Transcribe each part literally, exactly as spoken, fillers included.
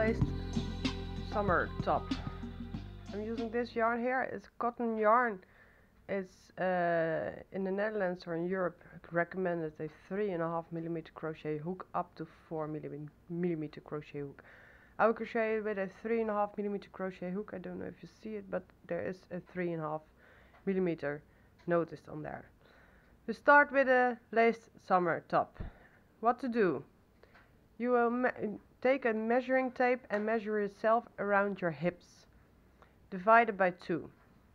laced summer top. I'm using this yarn here. It's cotton yarn. It's uh, in the Netherlands or in Europe recommended a three and a half millimeter crochet hook up to four millimeter crochet hook. I will crochet it with a three and a half millimeter crochet hook. I don't know if you see it, but there is a three and a half millimeter noticed on there. We start with a laced summer top. What to do? You will take a measuring tape and measure yourself around your hips, divided by two.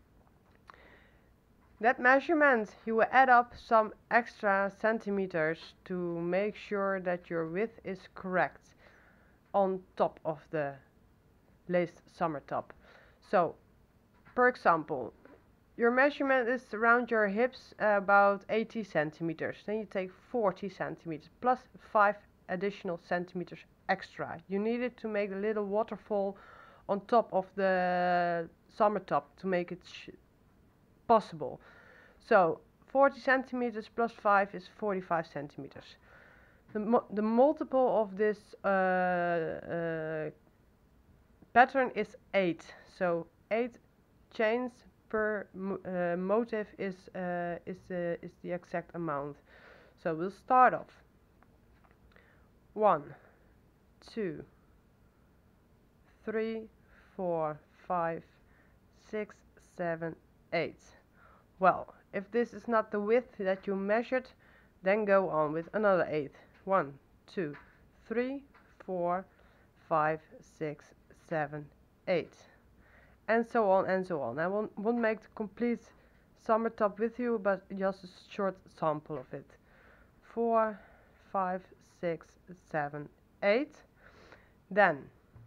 That measurement you will add up some extra centimeters to make sure that your width is correct on top of the laced summer top. So, for example, your measurement is around your hips uh, about eighty centimeters. Then you take forty centimeters plus five additional centimeters extra. You need it to make a little waterfall on top of the summer top to make it sh possible. So forty centimeters plus five is forty-five centimeters. The, mu the multiple of this uh, uh, pattern is eight. So eight chains per mo uh, motif is uh, is uh, is the exact amount. So we'll start off. One, two, three, four, five, six, seven, eight. Well, if this is not the width that you measured, then go on with another eight. One, two, three, four, five, six, seven, eight. And so on and so on. I won't, won't make the complete summer top with you, but just a short sample of it. Four, five, six, seven, eight. Then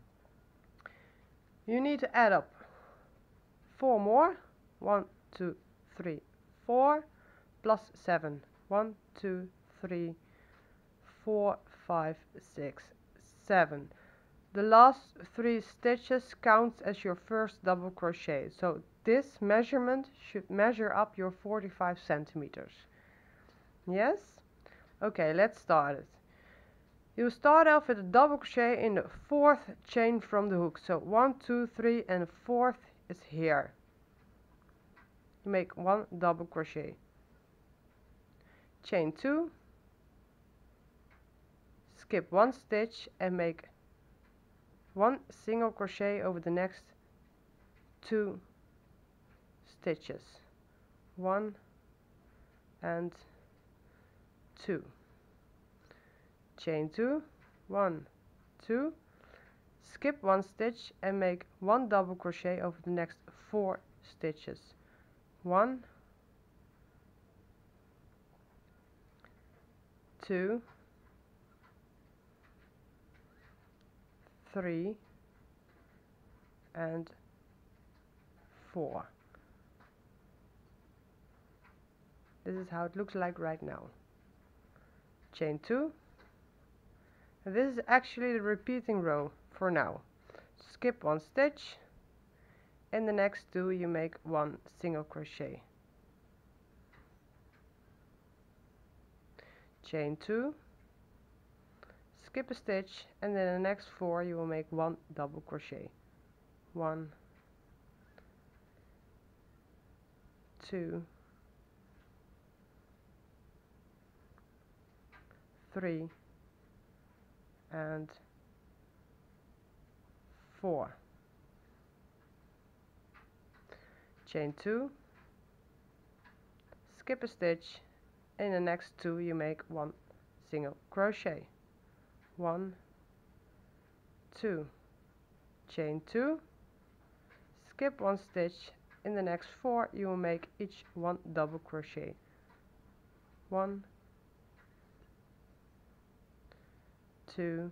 you need to add up four more. One, two, three, four, plus seven. One, two, three, four, five, six, seven. The last three stitches counts as your first double crochet. So this measurement should measure up your forty-five centimeters. Yes? Okay, let's start it. You start off with a double crochet in the fourth chain from the hook. So one, two, three, and the fourth is here. You make one double crochet. Chain two. Skip one stitch and make one single crochet over the next two stitches. One and two. Chain two, one, two, skip one stitch and make one double crochet over the next four stitches. One, two, three, and four. This is how it looks like right now. Chain two. And this is actually the repeating row for now. Skip one stitch. In the next two you make one single crochet. Chain two. Skip a stitch, and then the next four you will make one double crochet. One, two, three, and four. Chain two, skip a stitch, in the next two you make one single crochet. One, two, chain two, skip one stitch, in the next four you will make each one double crochet. One, two,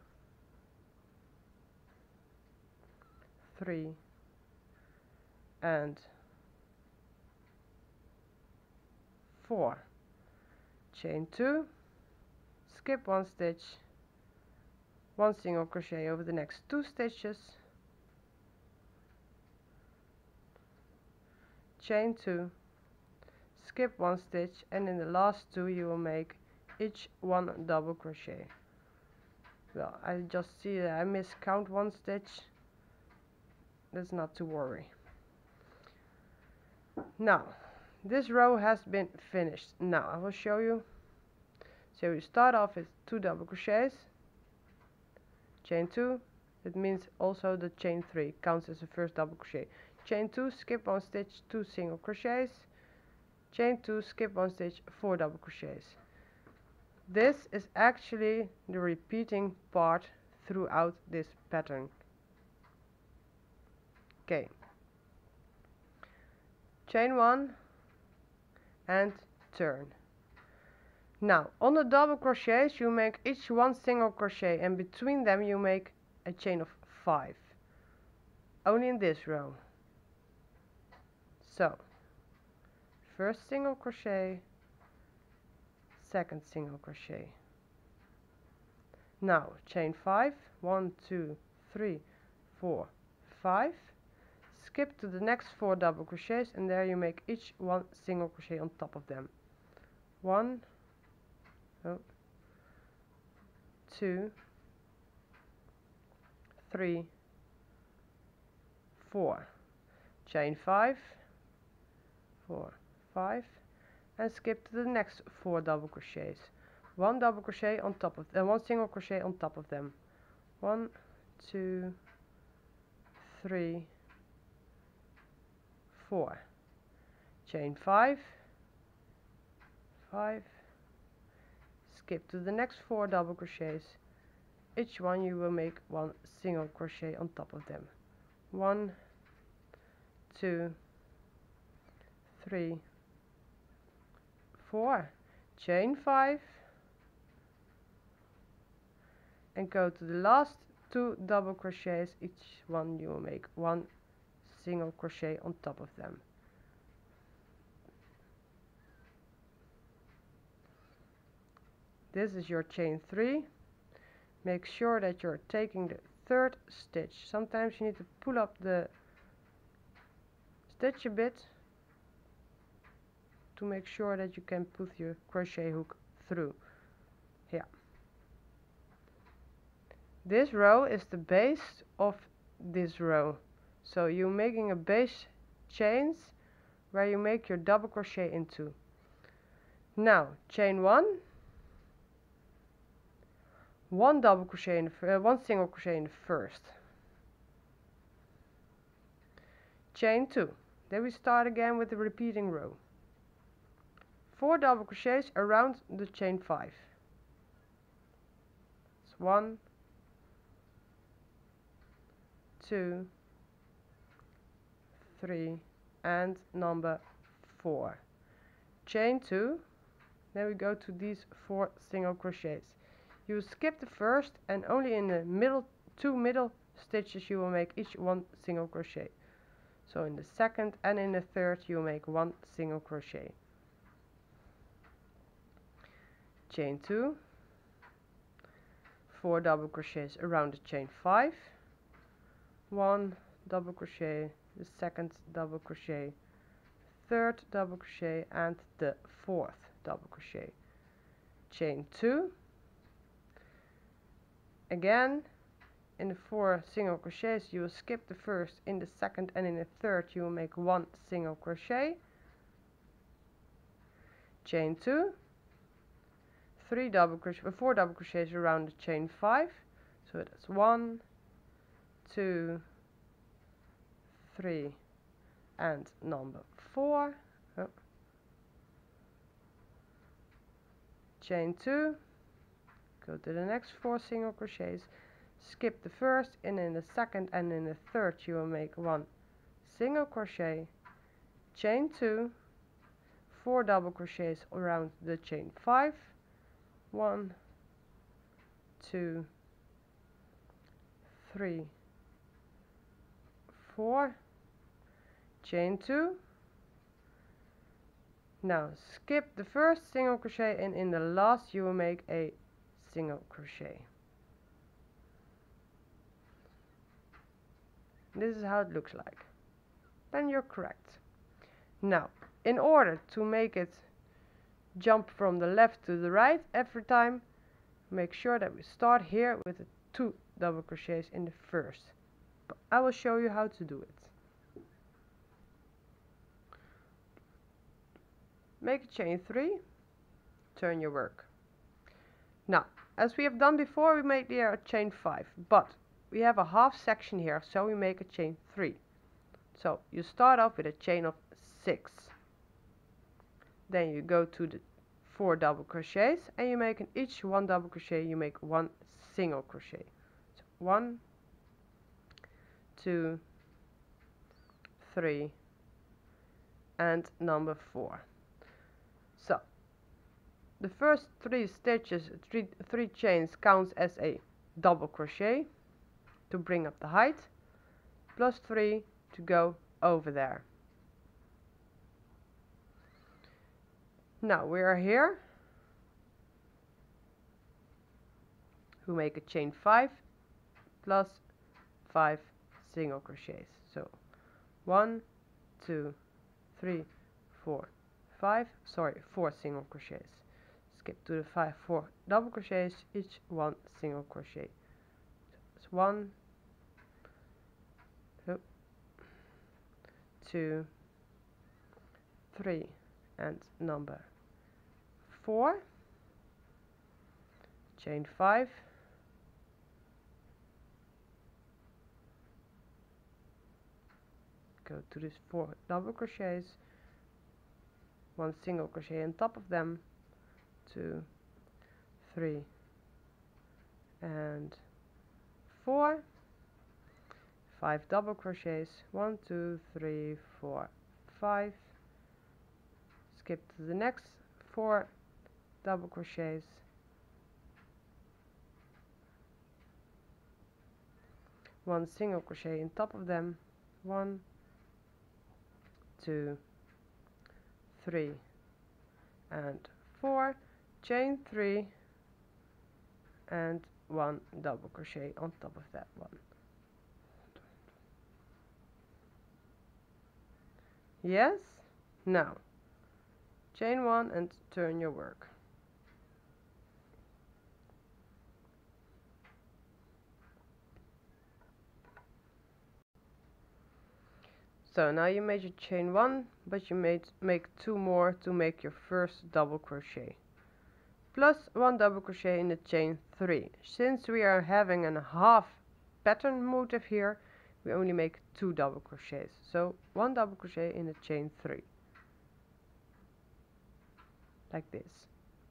three, and four. Chain two, skip one stitch, one single crochet over the next two stitches, chain two, skip one stitch, and in the last two you will make each one double crochet. Well, I just see that I miscount one stitch. That's not to worry. Now, this row has been finished. Now I will show you. So you start off with two double crochets, chain two. It means also the chain three counts as the first double crochet. Chain two, skip one stitch, two single crochets, chain two, skip one stitch, four double crochets. This is actually the repeating part throughout this pattern. Okay. Chain one and turn. Now on the double crochets you make each one single crochet, and between them you make a chain of five, only in this row. So first single crochet, second single crochet. Now chain five, one, two, three, four, five. Skip to the next four double crochets, and there you make each one single crochet on top of them. One, oh, two, three, four. Chain five, four, five, and skip to the next four double crochets. One double crochet on top of them, one single crochet on top of them. One, two, three, four. Chain five, five, skip to the next four double crochets. Each one you will make one single crochet on top of them. One, two, three, four. Chain five, and go to the last two double crochets. Each one you will make one single crochet on top of them. This is your chain three. Make sure that you're taking the third stitch. Sometimes you need to pull up the stitch a bit to make sure that you can put your crochet hook through. Yeah. This row is the base of this row. So you're making a base chains where you make your double crochet into. Now chain one, one double crochet in the uh, one single crochet in the first. Chain two. Then we start again with the repeating row. Four double crochets around the chain five. It's one, two, three, and number four. Chain two. Then we go to these four single crochets. You skip the first, and only in the middle two middle stitches you will make each one single crochet. So in the second and in the third you make one single crochet. Chain two, four double crochets around the chain five, one double crochet, the second double crochet, third double crochet, and the fourth double crochet. Chain two. Again, in the four single crochets you will skip the first, in the second and in the third you will make one single crochet. Chain two, three double crochet, four double crochets around the chain five. So that's one, two, three, and number four. Oh. Chain two. Go to the next four single crochets, skip the first, and in the second and in the third you will make one single crochet, chain two, four double crochets around the chain five, one, two, three, four, chain two. Now skip the first single crochet, and in the last you will make a single crochet. This is how it looks like. Then you're correct. Now, in order to make it jump from the left to the right every time, make sure that we start here with the two double crochets in the first. But I will show you how to do it. Make a chain three, turn your work. Now, as we have done before, we made here a chain five, but we have a half section here, so we make a chain three. So you start off with a chain of six. Then you go to the four double crochets and you make in each one double crochet you make one single crochet. So one, two, three, and number four. So the first three stitches, three, three chains counts as a double crochet to bring up the height, plus three to go over there. Now we are here. We make a chain five plus five single crochets. So one, two, three, four, five. Sorry, four single crochets. Skip to the five, four double crochets, each one single crochet. So it's one, oh, two, three, and number four. Chain five. Go to this four double crochets, one single crochet on top of them, two, three, and four, five double crochets, one, two, three, four, five, skip to the next four double crochets, one single crochet on top of them, one, two, three, and four, chain three, and one double crochet on top of that one. Yes? Now chain one and turn your work. So now you made your chain one, but you made make two more to make your first double crochet, plus one double crochet in the chain three. Since we are having a half pattern motif here, we only make two double crochets. So one double crochet in the chain three, like this.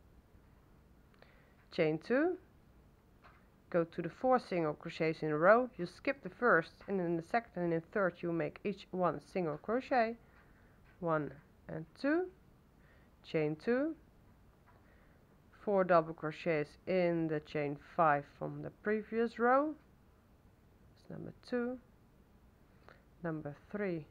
Chain two. Go to the four single crochets in a row. You skip the first, and in the second and in the third you make each one single crochet, one and two, chain two, four double crochets in the chain five from the previous row. That's number two, number three,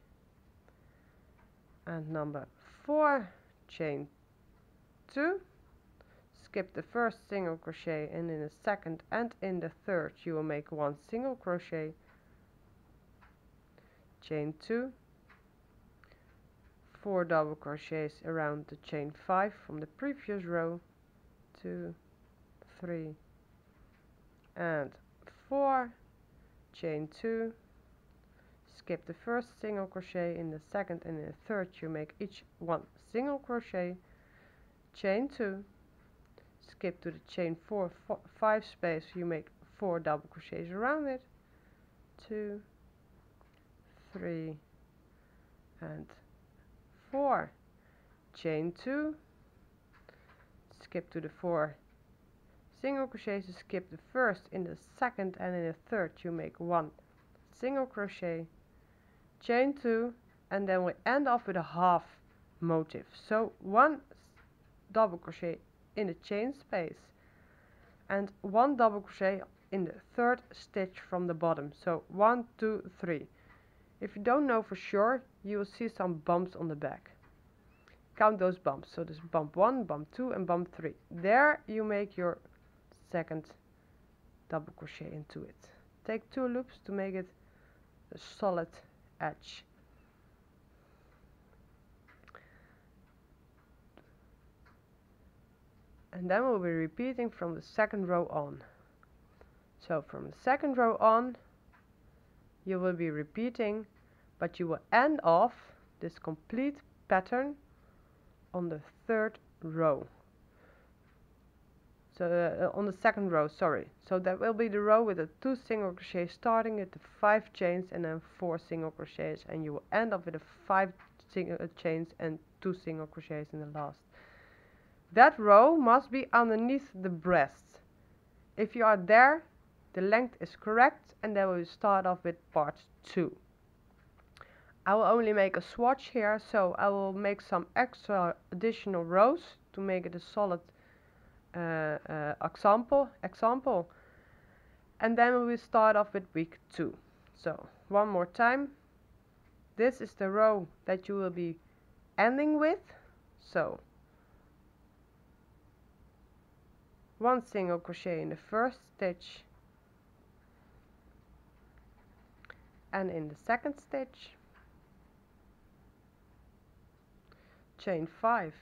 and number four, chain two. Skip the first single crochet, and in the second and in the third you will make one single crochet, chain two, four double crochets around the chain five from the previous row, two, three, and four, chain two, skip the first single crochet, in the second and in the third you make each one single crochet, chain two, skip to the chain four, four five space, you make four double crochets around it, two, three, and four, chain two, skip to the four single crochets, skip the first, in the second and in the third you make one single crochet, chain two, and then we end off with a half motif. So one double crochet in the chain space and one double crochet in the third stitch from the bottom. So one, two, three. If you don't know for sure, you will see some bumps on the back. Count those bumps. So there's bump one, bump two, and bump three. There you make your second double crochet into it. Take two loops to make it a solid edge. and then we'll be repeating from the second row on. So from the second row on you will be repeating, but you will end off this complete pattern on the third row. So uh, on the second row, sorry. So that will be the row with the two single crochets starting at the five chains and then four single crochets, and you will end up with the five single uh, chains and two single crochets in the last. That row must be underneath the breast. If you are there, the length is correct, and then we will start off with part two. I will only make a swatch here, so I will make some extra additional rows to make it a solid uh, uh, example, example. And then we will start off with week two. So one more time. This is the row that you will be ending with. So one single crochet in the first stitch and in the second stitch, chain five,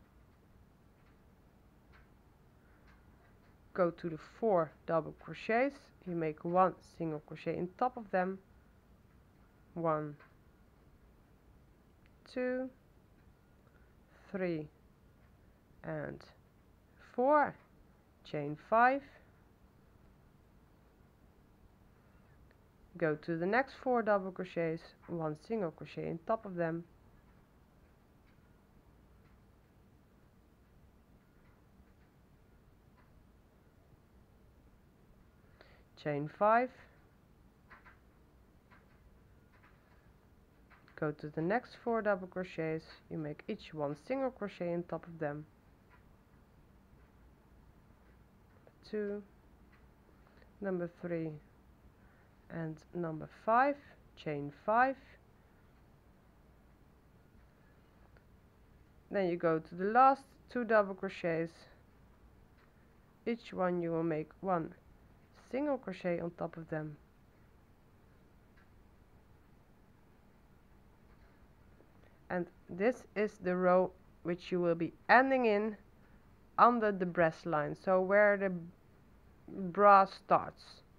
go to the four double crochets, you make one single crochet in top of them, one, two, three and four, chain five, go to the next four double crochets, one single crochet in top of them, chain five, go to the next four double crochets, you make each one single crochet in top of them, two, number three and number five, chain five, then you go to the last two double crochets, each one you will make one single crochet on top of them, and this is the row which you will be ending in under the breast line, so where the bra starts.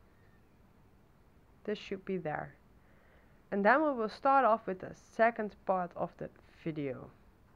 This should be there. And then we will start off with the second part of the video.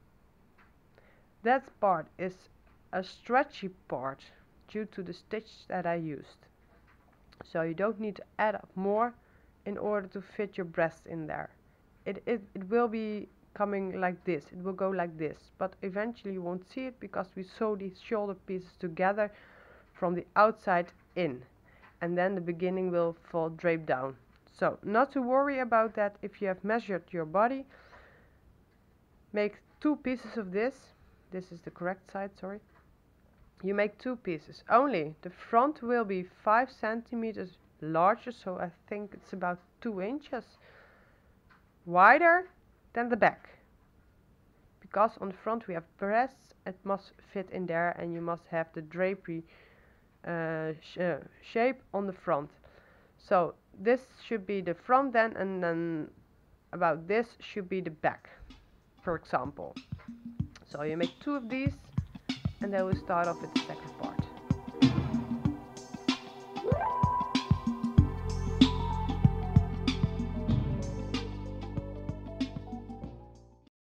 That part is a stretchy part due to the stitch that I used. So you don't need to add up more in order to fit your breast in there. It, it, it will be coming like this, it will go like this, but eventually you won't see it because we sew these shoulder pieces together from the outside in, and then the beginning will fall drape down. So not to worry about that. If you have measured your body, make two pieces of this. This is the correct side, sorry. You make two pieces. Only the front will be five centimeters larger, so I think it's about two inches wider than the back. Because on the front we have breasts, it must fit in there, and you must have the drapery uh, sh uh, shape on the front. So this should be the front then, and then about this should be the back, for example. So you make two of these, and then we start off with the second part.